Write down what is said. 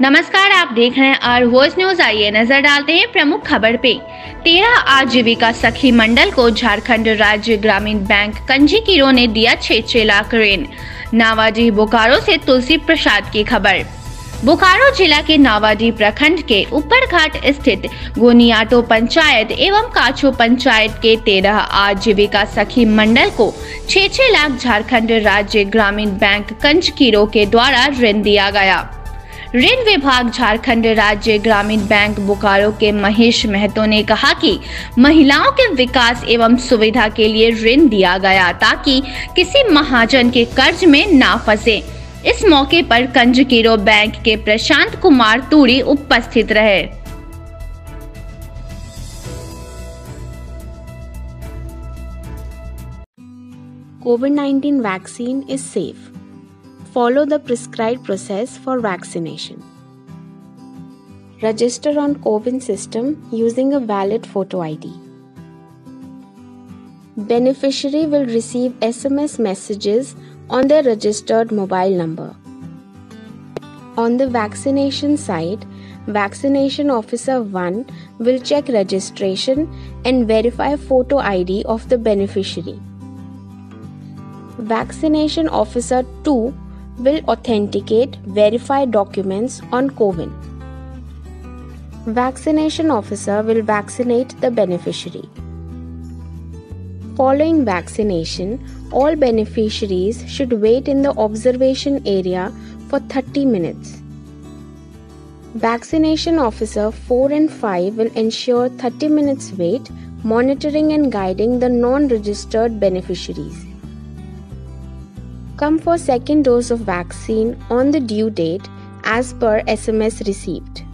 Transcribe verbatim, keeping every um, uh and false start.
नमस्कार, आप देख रहे हैं आरवॉइस न्यूज। आइए नजर डालते हैं प्रमुख खबर पे। तेरह आजीविका सखी मंडल को झारखंड राज्य ग्रामीण बैंक कंजीकिरो ने दिया छह छह लाख ऋण। नावाडीह बोकारो से तुलसी प्रसाद की खबर। बोकारो जिला के नावाडीह प्रखंड के ऊपरघाट स्थित गोनियाटो पंचायत एवं काछो पंचायत के तेरह आजीविका सखी मंडल को छह छह लाख झारखंड राज्य ग्रामीण बैंक कंजीकिरो के द्वारा ऋण दिया गया। ऋण विभाग झारखंड राज्य ग्रामीण बैंक बोकारो के महेश महतो ने कहा कि महिलाओं के विकास एवं सुविधा के लिए ऋण दिया गया ताकि किसी महाजन के कर्ज में ना फंसे। इस मौके पर कंजीकिरो बैंक के प्रशांत कुमार तूरी उपस्थित रहे। COVID nineteen vaccine is safe. Follow the prescribed process for vaccination. Register on CoWIN system using a valid photo I D. Beneficiary will receive S M S messages on their registered mobile number. On the vaccination site, Vaccination Officer one will check registration and verify photo I D of the beneficiary. Vaccination Officer two will authenticate verified documents on CoWIN. Vaccination Officer will vaccinate the beneficiary. Following vaccination, all beneficiaries should wait in the observation area for thirty minutes. Vaccination Officer four and five will ensure thirty minutes wait, monitoring and guiding the non-registered beneficiaries. Come for second dose of vaccine on the due date as per S M S received.